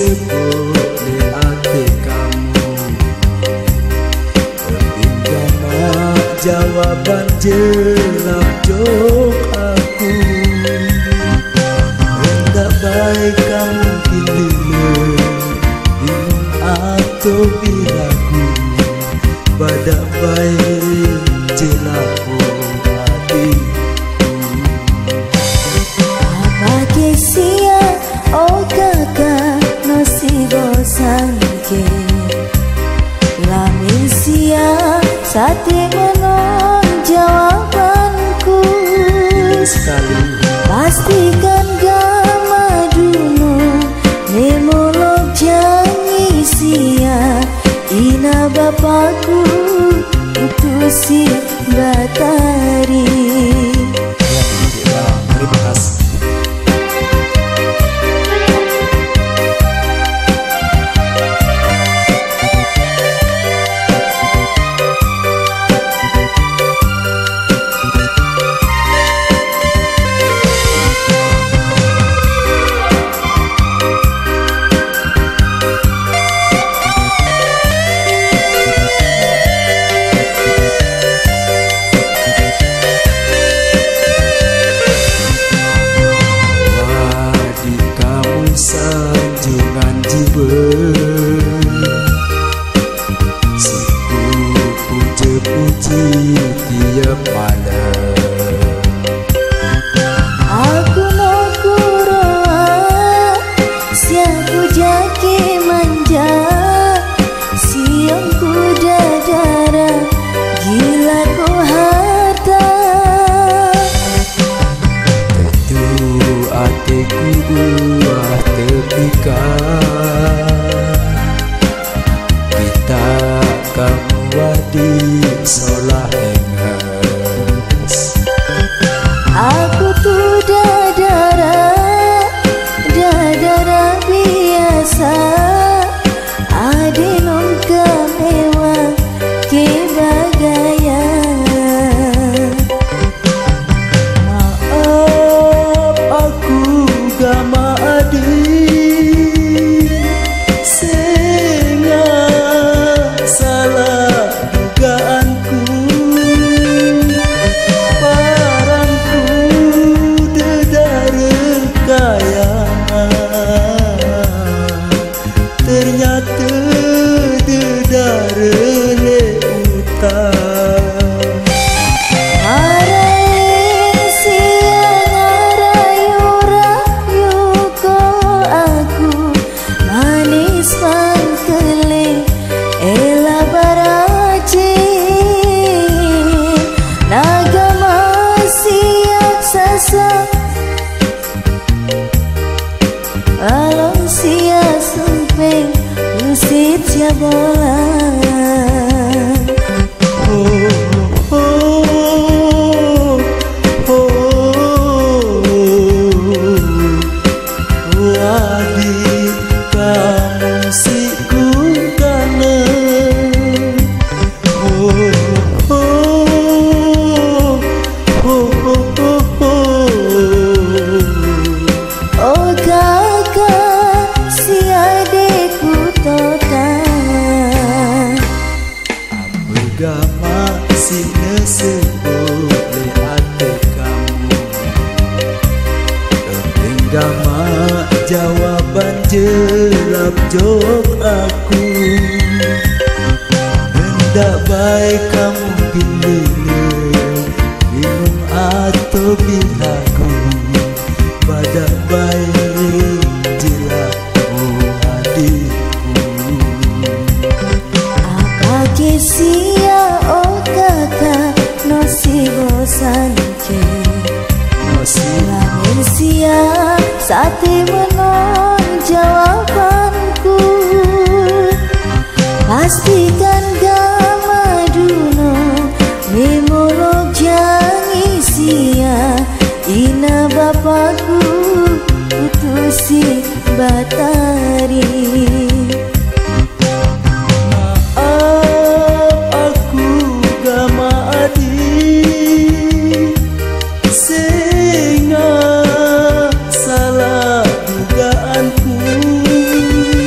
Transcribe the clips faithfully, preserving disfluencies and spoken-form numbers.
sebut di hati kamu. Bagaimana jawaban jelak jok aku. Hendak baik kamu pilih bingung atau biraku. Badak baik jelak hatiku. Apa kesia oh kakak nasibo sangke. Lamin sia sate menon jawabanku. Sekali pastikan gama dulu nemolog jangi sia. Ina bapakku utusi batari. Ya, terima kasih. Sanjungan jiwa siku puja-puji tiap malam. Aku no kuroa siaku jaki manja. Siang ku dadara gila ku harta. Tentu hatiku buah tepikan. Kita kamu wadik solah hengas. Aku tu dadara, dadara biasa. Ade non kemewa kebagaya. Maaf aku gama adik. Senga salah dugaanku. Parangku dedara kayangan. Ternyata dedara leutan. Arai siang arayu-rayu ko aku. Manis mangkele ela baraje. Naga siap sasa alon siap sumpeng lusit siap bola. Oh, oh, oh, oh, adik kamu si kanan. Oh, oh, oh, oh, oh, Oh kakak si adekku total. Agama si nesebut le hati kamu. Gama jawaban jelak jok aku. Hendak baik kamu pilih bingung atau biraku. Badak baik jelak hatiku. Apa kesia oh kakak nasibo sangke. Lamin sia sate menon jawabanku. Pastikan gama dulu memolog jangi sia. Ina bapakku utusi batari. Maaf aku gama adik. Senga salah dugaanku.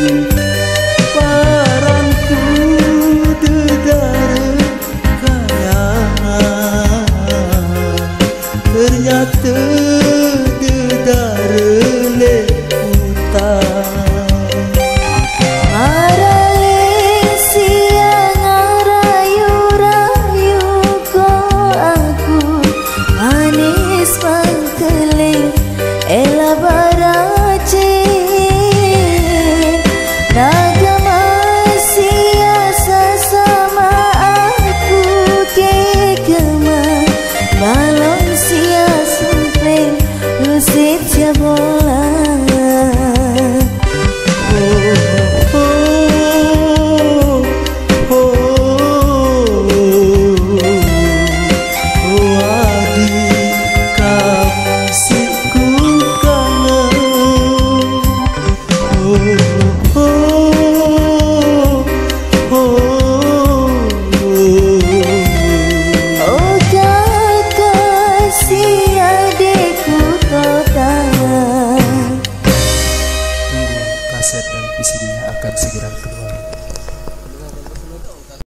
Isinya akan segera keluar.